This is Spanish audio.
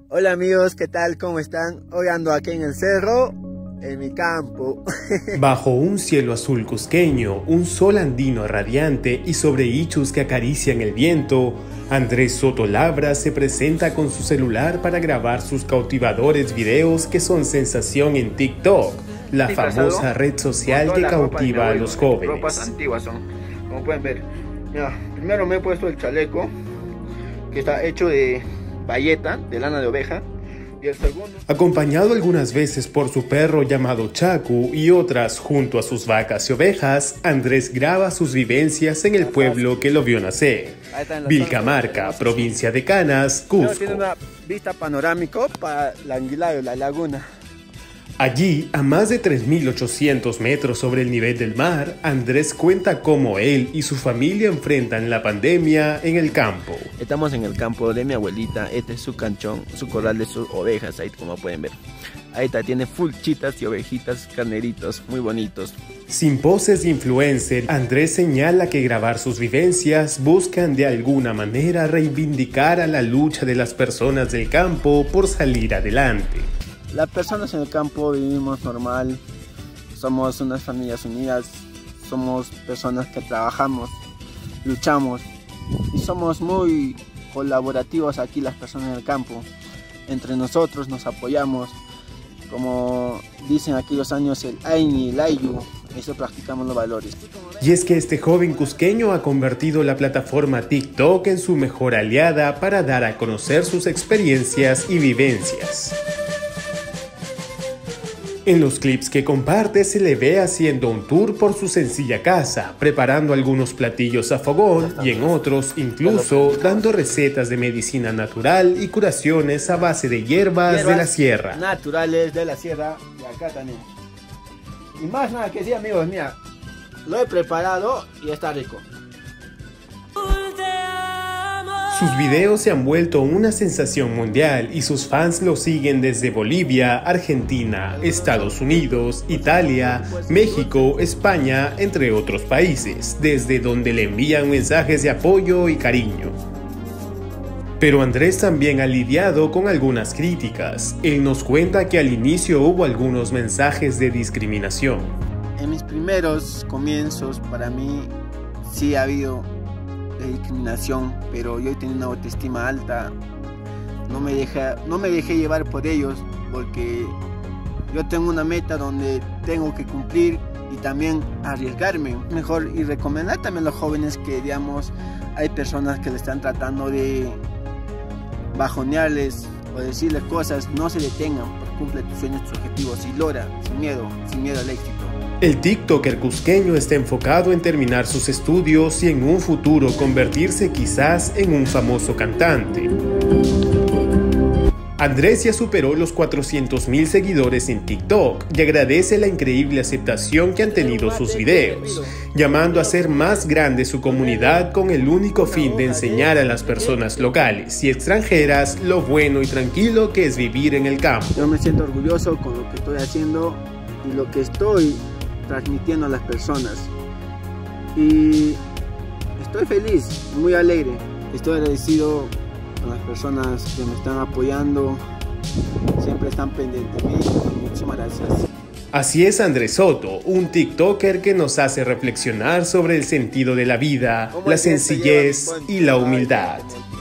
Hola amigos, ¿qué tal? ¿Cómo están? Hoy ando aquí en el cerro, en mi campo. Bajo un cielo azul cusqueño, un sol andino radiante y sobre ichus que acarician el viento, Andrés Soto Labra se presenta con su celular para grabar sus cautivadores videos que son sensación en TikTok, la famosa red social que cautiva a los jóvenes. Ropas antiguas son, como pueden ver. Mira, primero me he puesto el chaleco, que está hecho de bayeta, de lana de oveja. Y el segundo, acompañado algunas veces por su perro llamado Chacu y otras junto a sus vacas y ovejas, Andrés graba sus vivencias en el pueblo que lo vio nacer, Vilcamarca, provincia de Canas, Cusco. Tiene una vista panorámica para la Anguilayo, la laguna. Allí, a más de 3.800 metros sobre el nivel del mar, Andrés cuenta cómo él y su familia enfrentan la pandemia en el campo. Estamos en el campo de mi abuelita, este es su canchón, su corral de sus ovejas, ahí como pueden ver. Ahí está, tiene full chitas y ovejitas, carneritos, muy bonitos. Sin poses de influencer, Andrés señala que grabar sus vivencias buscan de alguna manera reivindicar a la lucha de las personas del campo por salir adelante. Las personas en el campo vivimos normal, somos unas familias unidas, somos personas que trabajamos, luchamos y somos muy colaborativos aquí las personas en el campo. Entre nosotros nos apoyamos, como dicen aquellos años el Aini, el Ayu, eso practicamos los valores. Y es que este joven cusqueño ha convertido la plataforma TikTok en su mejor aliada para dar a conocer sus experiencias y vivencias. En los clips que comparte se le ve haciendo un tour por su sencilla casa, preparando algunos platillos a fogón y en otros incluso dando recetas de medicina natural y curaciones a base de hierbas de la sierra. Naturales de la sierra y acá también. Y más nada que sí amigos, mira, lo he preparado y está rico. Sus videos se han vuelto una sensación mundial y sus fans lo siguen desde Bolivia, Argentina, Estados Unidos, Italia, México, España, entre otros países, desde donde le envían mensajes de apoyo y cariño. Pero Andrés también ha lidiado con algunas críticas. Él nos cuenta que al inicio hubo algunos mensajes de discriminación. En mis primeros comienzos, para mí sí ha habido discriminación, pero yo tenía una autoestima alta, no me dejé llevar por ellos, porque yo tengo una meta donde tengo que cumplir y también arriesgarme mejor, y recomendar también a los jóvenes que, digamos, hay personas que le están tratando de bajonearles o decirles cosas, no se detengan, cumple tus sueños, tus objetivos y logra sin miedo al éxito. El TikToker cusqueño está enfocado en terminar sus estudios y en un futuro convertirse quizás en un famoso cantante. Andrés ya superó los 400,000 seguidores en TikTok y agradece la increíble aceptación que han tenido sus videos, llamando a ser más grande su comunidad con el único fin de enseñar a las personas locales y extranjeras lo bueno y tranquilo que es vivir en el campo. Yo me siento orgulloso con lo que estoy haciendo y lo que estoy transmitiendo a las personas, y estoy feliz, muy alegre, estoy agradecido con las personas que me están apoyando, siempre están pendientes de mí. Muchísimas gracias. Así es Andrés Soto, un TikToker que nos hace reflexionar sobre el sentido de la vida, la sencillez y la humildad.